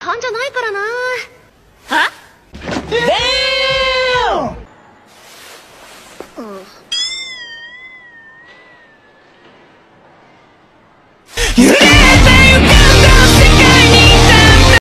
勘じゃないからな。 は？ うん。